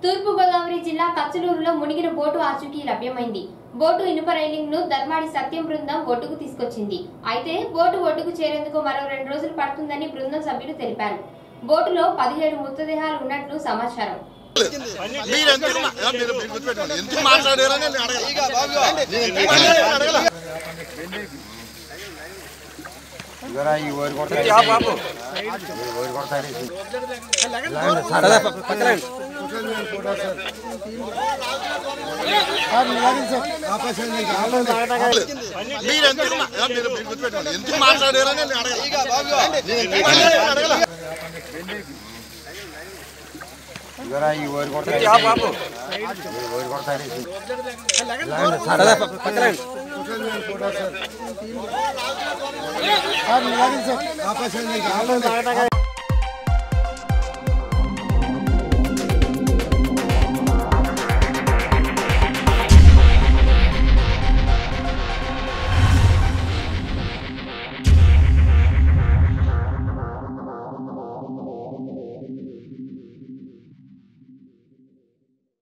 తూర్పు గోదావరి జిల్లా కచ్చలూరులో మునిగిన బోటు ఆచూకీ లభ్యమైంది. బోటు ఇనుప రైలింగ్ ను ధర్మాడి సత్యం బృందం ఒడ్డుకు తీసుకొచ్చింది. అయితే బోటు ఒడ్డుకు చేరేందుకు మరో 2 రోజులు పడుతుందని బృందం సభ్యులు తెలిపారు. బోటులో 17 మృతదేహాలు ఉన్నట్లు సమాచారం. आप